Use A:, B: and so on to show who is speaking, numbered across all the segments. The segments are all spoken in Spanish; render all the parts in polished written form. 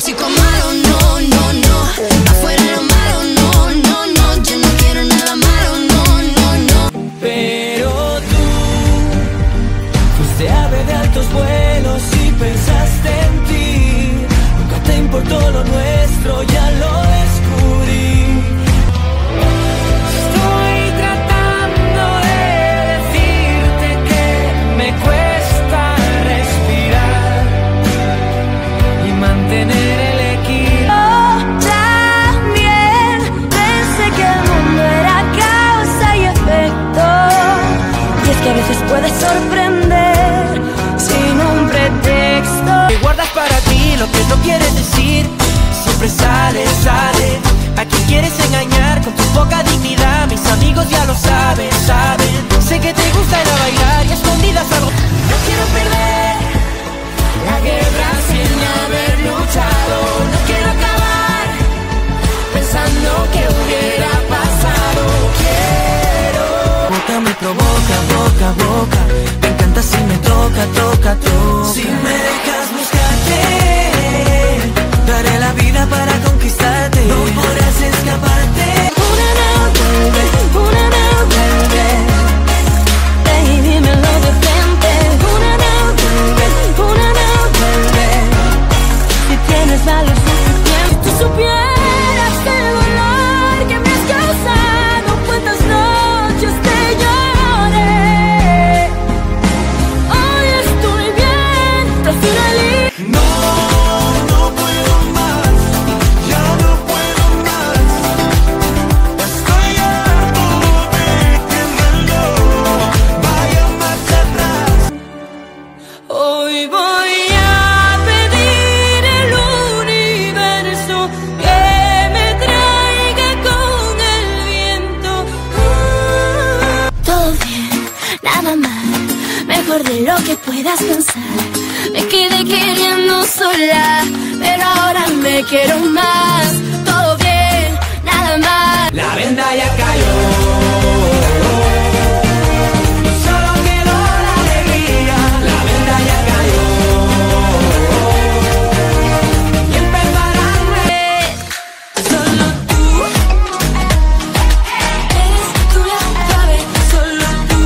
A: tóxico malo, no, no, no. Afuera lo malo, no, no, no. Yo no quiero nada malo, no, no, no.
B: Pero tú fuiste ave de altos vuelos y pensaste en ti. Nunca te importó lo nuestro, ya lo descubrí. Estoy tratando de decirte que me cuesta respirar y mantener el equilibrio.
C: También pensé que el mundo era causa y efecto. Y es que a veces puedes sorprender sin un pretexto.
B: Te guardas para ti lo que no quieres decir. Siempre sale, sale. ¿A quién quieres engañar con tu poca dignidad? Mis amigos ya lo saben, saben. Sé que te gusta ir a bailar y a escondidas algo. No quiero perder la guerra sin haber luchado. No quiero acabar pensando que hubiera pasado. Quiero. Boca me provoca, boca a boca. Me encanta si me toca, toca, toca. Si me dejas buscarte, daré la vida para conquistarte. No podrás escaparte.
C: Una no vuelve. Ey, dímelo de frente. Una no vuelve. Si tienes valor suficiente. Si tú supieras el dolor que me has causado, cuántas noches te lloré. Hoy estoy bien, prefiero el
B: No, no puedo más. Ya no puedo más. Estoy harto de que el reloj vaya marcha atrás.
C: Hoy voy a pedir al universo que me traiga con el viento. Todo bien, nada mal, mejor de lo que puedas pensar. Me quedé queriendo sola, pero ahora me quiero más. Todo bien, nada mal.
B: La venda ya cayó. Solo quedó la alegría. La venda ya cayó. Y empezarán
C: Solo tú eres tú la clave, solo tú.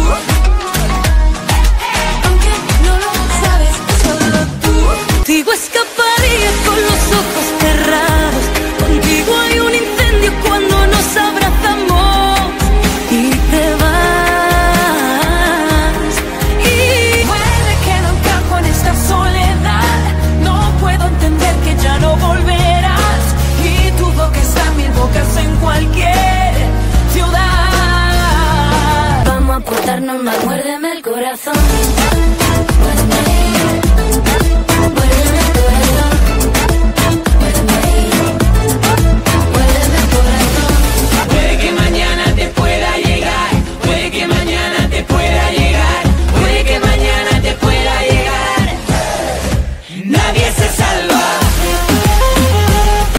C: Aunque no lo sabes, solo tú. Contigo escaparía con los ojos cerrados. Contigo hay un incendio cuando nos abrazamos y te vas. Y puede que no encajo en esta soledad. No puedo entender que ya no volverás. Y dudo que están mil bocas en cualquier ciudad. Vamos a portarnos mal, muérdeme el corazón. Muérdeme